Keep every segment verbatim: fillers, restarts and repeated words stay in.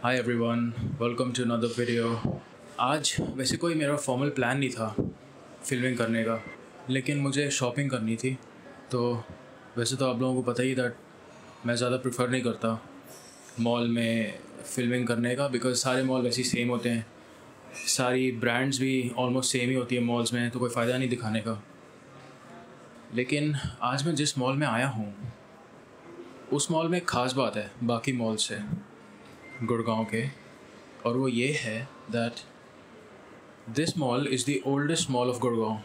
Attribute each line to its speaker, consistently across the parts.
Speaker 1: Hi everyone, welcome to another video. आज वैसे कोई मेरा फॉर्मल प्लान नहीं था फिल्मिंग करने का, लेकिन मुझे शॉपिंग करनी थी। तो वैसे तो आप लोगों को पता ही दैट मैं ज़्यादा प्रेफर नहीं करता मॉल में फिल्मिंग करने का, बिकॉज सारे मॉल वैसे ही सेम होते हैं, सारी ब्रांड्स भी ऑलमोस्ट सेम ही होती है मॉल्स में, तो कोई फ़ायदा नहीं दिखाने का। लेकिन आज मैं जिस मॉल में आया हूँ उस मॉल में एक ख़ास बात है बाकी मॉल से, गुड़गांव के, और वो ये है that this mall is the oldest mall of Gurgaon.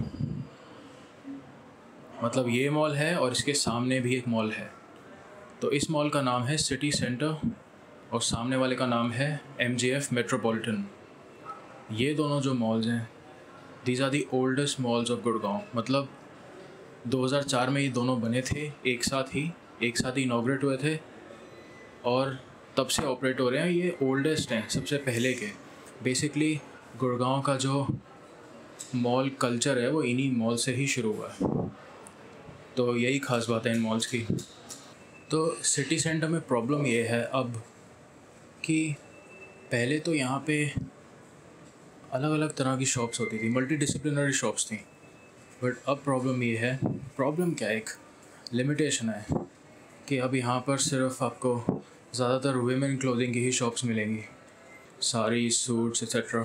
Speaker 1: मतलब ये मॉल है और इसके सामने भी एक मॉल है। तो इस मॉल का नाम है सिटी सेंटर और सामने वाले का नाम है एम जी एफ मेट्रोपॉलिटन। ये दोनों जो मॉल्स हैं, these are the oldest malls of Gurgaon. मतलब दो हज़ार चार में ये दोनों बने थे, एक साथ ही एक साथ ही इनॉग्रेट हुए थे और तब से ऑपरेट हो रहे हैं। ये ओल्डेस्ट हैं, सबसे पहले के। बेसिकली गुड़गांव का जो मॉल कल्चर है वो इन्हीं मॉल से ही शुरू हुआ है। तो यही ख़ास बात है इन मॉल्स की। तो सिटी सेंटर में प्रॉब्लम ये है अब कि पहले तो यहाँ पे अलग अलग तरह की शॉप्स होती थी, मल्टी डिसिप्लिनरी शॉप्स थी। बट अब प्रॉब्लम ये है, प्रॉब्लम क्या, एक लिमिटेशन है कि अब यहाँ पर सिर्फ आपको ज़्यादातर वुमेन क्लोथिंग की ही शॉप्स मिलेंगी, sari, suits etcetera.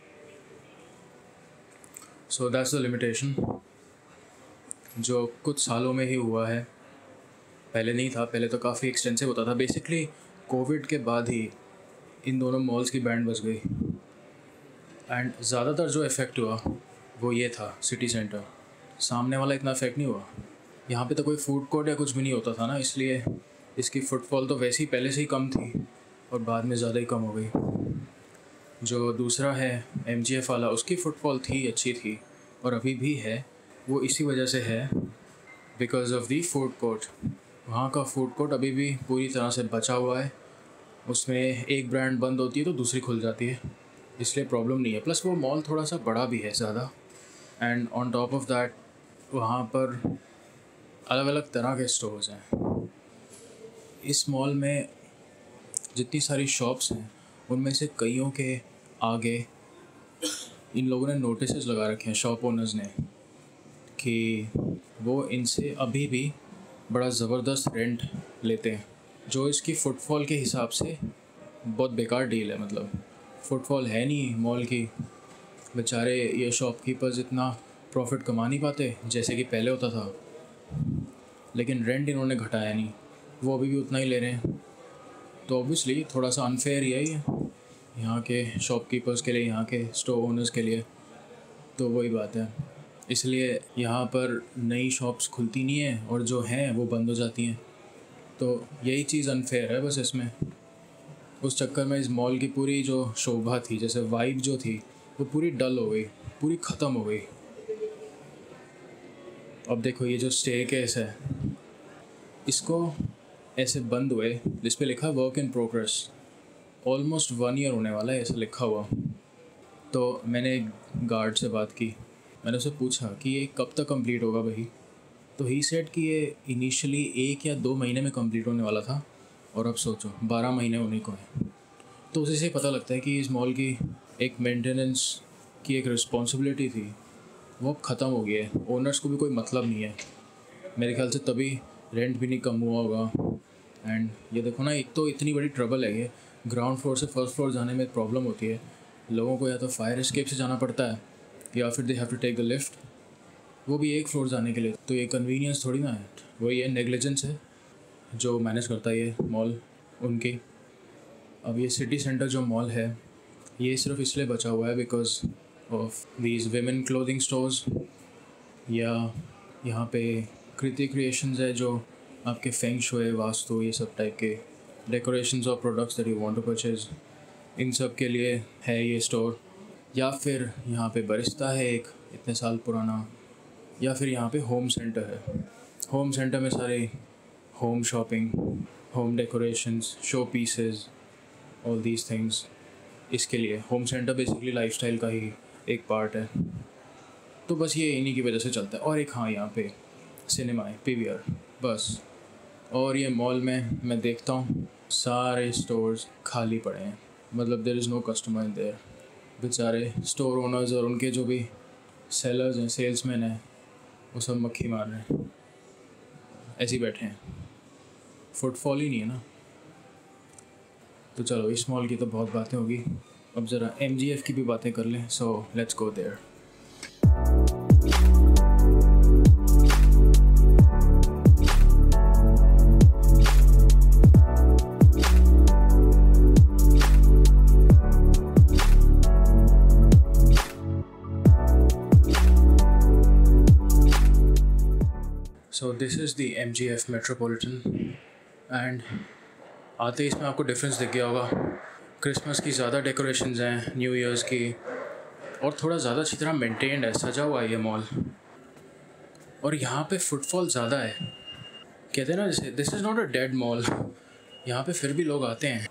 Speaker 1: So that's the limitation जो कुछ सालों में ही हुआ है, पहले नहीं था। पहले तो काफ़ी एक्सटेंसिव होता था। बेसिकली कोविड के बाद ही इन दोनों मॉल्स की बैंड बज गई एंड ज़्यादातर जो इफ़ेक्ट हुआ वो ये था सिटी सेंटर। सामने वाला इतना इफ़ेक्ट नहीं हुआ। यहाँ पे तो कोई फूड कोर्ट या कुछ भी नहीं होता था ना, इसलिए इसकी फुटफॉल तो वैसे ही पहले से ही कम थी और बाद में ज़्यादा ही कम हो गई। जो दूसरा है एम जी एफ वाला, उसकी फुटफॉल थी, अच्छी थी और अभी भी है। वो इसी वजह से है, because of the food court. वहाँ का फूड कोर्ट अभी भी पूरी तरह से बचा हुआ है। उसमें एक ब्रांड बंद होती है तो दूसरी खुल जाती है, इसलिए प्रॉब्लम नहीं है। प्लस वो मॉल थोड़ा सा बड़ा भी है ज़्यादा, and on top of that वहाँ पर अलग अलग तरह के स्टोर्स हैं। इस मॉल में जितनी सारी शॉप्स हैं उनमें से कईयों के आगे इन लोगों ने नोटिसेस लगा रखे हैं, शॉप ओनर्स ने, कि वो इनसे अभी भी बड़ा ज़बरदस्त रेंट लेते हैं, जो इसकी फ़ुटफॉल के हिसाब से बहुत बेकार डील है। मतलब फ़ुटफॉल है नहीं मॉल की, बेचारे ये शॉपकीपर्स इतना प्रॉफिट कमा नहीं पाते जैसे कि पहले होता था। लेकिन रेंट इन्होंने घटाया नहीं, वो अभी भी उतना ही ले रहे हैं। तो ऑब्वियसली थोड़ा सा अनफेयर ही है ये यहाँ के शॉपकीपर्स के लिए, यहाँ के स्टोर ओनर्स के लिए। तो वही बात है, इसलिए यहाँ पर नई शॉप्स खुलती नहीं है और जो हैं वो बंद हो जाती हैं। तो यही चीज़ अनफेयर है बस इसमें। उस चक्कर में इस मॉल की पूरी जो शोभा थी, जैसे वाइब जो थी, वो पूरी डल हो गई, पूरी ख़त्म हो गई। अब देखो ये जो स्टेयरकेस है, इसको ऐसे बंद हुए जिस पे लिखा work in progress. Almost one year होने वाला है ऐसा लिखा हुआ। तो मैंने गार्ड से बात की, मैंने उससे पूछा कि ये कब तक कंप्लीट होगा भाई। तो ही सेड कि ये इनिशियली एक या दो महीने में कंप्लीट होने वाला था और अब सोचो बारह महीने होने को है। तो उसी से पता लगता है कि इस मॉल की एक मेंटेनेंस की एक रिस्पॉन्सिबिलिटी थी, वो अब ख़त्म हो गई है। ओनर्स को भी कोई मतलब नहीं है मेरे ख्याल से, तभी रेंट भी नहीं कम हुआ होगा। एंड ये देखो ना, एक तो इतनी बड़ी ट्रबल है ये, ग्राउंड फ्लोर से फर्स्ट फ्लोर जाने में प्रॉब्लम होती है लोगों को। या तो फायर एस्केप से जाना पड़ता है या फिर they have to take the lift, वो भी एक फ्लोर जाने के लिए। तो ये कन्वीनियंस थोड़ी ना है, वही है नेग्लिजेंस है जो मैनेज करता है ये मॉल उनकी। अब ये सिटी सेंटर जो मॉल है ये सिर्फ इसलिए बचा हुआ है because of these women clothing stores, या यहाँ पे कृति क्रिएशंस है जो आपके फेंग शुए, वास्तु, ये सब टाइप के डेकोरेशंस और products that you want to purchase, इन सब के लिए है ये स्टोर। या फिर यहाँ पे बरिस्ता है एक इतने साल पुराना, या फिर यहाँ पे होम सेंटर है। होम सेंटर में सारे home shopping, home decorations, show pieces, all these things, इसके लिए होम सेंटर बेसिकली लाइफस्टाइल का ही एक पार्ट है। तो बस ये इन्हीं की वजह से चलता है। और एक हाँ, यहाँ पे सिनेमा है, पी वी आर, बस। और ये मॉल में मैं देखता हूँ सारे स्टोर्स खाली पड़े हैं, मतलब there is no customer in there. बेचारे स्टोर ओनर्स और उनके जो भी सेलर्स हैं, सेल्समैन हैं, वो सब मक्खी मार रहे हैं, ऐसे ही बैठे हैं, फुटफॉल ही नहीं है ना। तो चलो इस मॉल की तो बहुत बातें होगी, अब ज़रा एम जी एफ की भी बातें कर लें। So let's go there. So this is the M G F metropolitan and आते ही इसमें आपको डिफरेंस दिख गया होगा। क्रिसमस की ज़्यादा डेकोरेशंस हैं, न्यू ईयर्स की, और थोड़ा ज़्यादा अच्छी तरह मेंटेन्ड है, सजा हुआ है ये मॉल। और यहाँ पे फुटफॉल ज़्यादा है। कहते हैं ना जैसे this is not a dead mall, यहाँ पे फिर भी लोग आते हैं।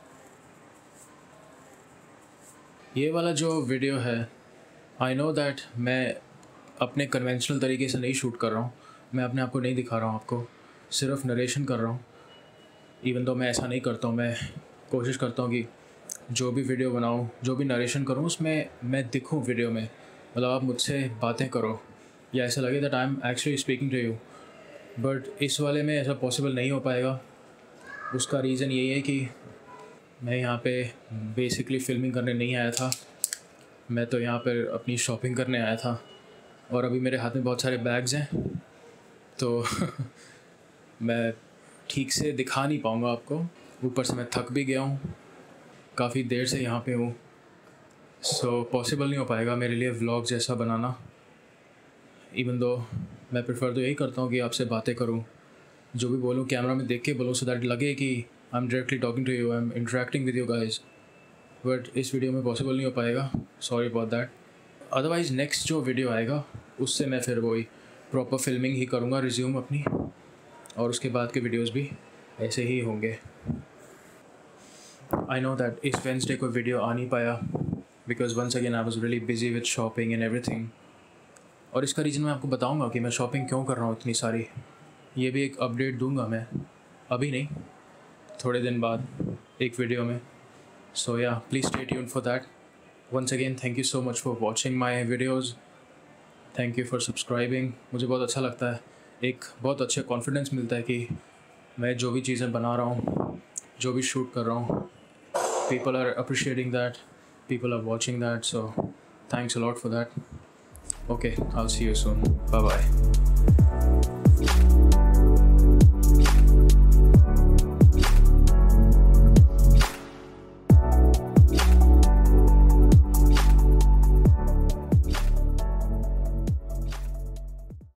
Speaker 1: ये वाला जो वीडियो है, आई नो दैट मैं अपने कन्वेंशनल तरीके से नहीं शूट कर रहा हूँ, मैं अपने आप को नहीं दिखा रहा हूँ आपको, सिर्फ नरेशन कर रहा हूँ। इवन तो मैं ऐसा नहीं करता हूँ, मैं कोशिश करता हूँ कि जो भी वीडियो बनाऊँ, जो भी नरेशन करूँ, उसमें मैं दिखूँ वीडियो में, मतलब आप मुझसे बातें करो या ऐसा लगे that I am actually speaking to you. But इस वाले में ऐसा पॉसिबल नहीं हो पाएगा। उसका रीज़न यही है कि मैं यहाँ पे बेसिकली फ़िल्मिंग करने नहीं आया था, मैं तो यहाँ पर अपनी शॉपिंग करने आया था। और अभी मेरे हाथ में बहुत सारे बैग्स हैं, तो मैं ठीक से दिखा नहीं पाऊँगा आपको। ऊपर से मैं थक भी गया हूँ, काफ़ी देर से यहाँ पे हूँ, सो पॉसिबल नहीं हो पाएगा मेरे लिए व्लॉग जैसा बनाना। इवन दो मैं प्रेफर तो यही करता हूँ कि आपसे बातें करूँ, जो भी बोलूँ कैमरा में देख के बोलूँ, सो दैट लगे कि I am directly talking to you, I am interacting with you guys. But इस वीडियो में पॉसिबल नहीं हो पाएगा, sorry about that. Otherwise next जो वीडियो आएगा उससे मैं फिर वही प्रॉपर फिल्मिंग ही करूँगा, रिज्यूम अपनी, और उसके बाद के वीडियोस भी ऐसे ही होंगे। आई नो दैट इस वेंसडे को वीडियो आ नहीं पाया because once again I was really busy with shopping and everything. और इसका रीज़न मैं आपको बताऊंगा कि मैं शॉपिंग क्यों कर रहा हूँ इतनी सारी। ये भी एक अपडेट दूंगा मैं, अभी नहीं, थोड़े दिन बाद एक वीडियो में। सो या please stay tuned for that. Once again thank you so much for watching my videos, thank you for subscribing. मुझे बहुत अच्छा लगता है, एक बहुत अच्छा कॉन्फिडेंस मिलता है कि मैं जो भी चीज़ें बना रहा हूँ, जो भी शूट कर रहा हूँ, people are appreciating that, people are watching that, so thanks a lot for that. Okay, I'll see you soon. Bye bye.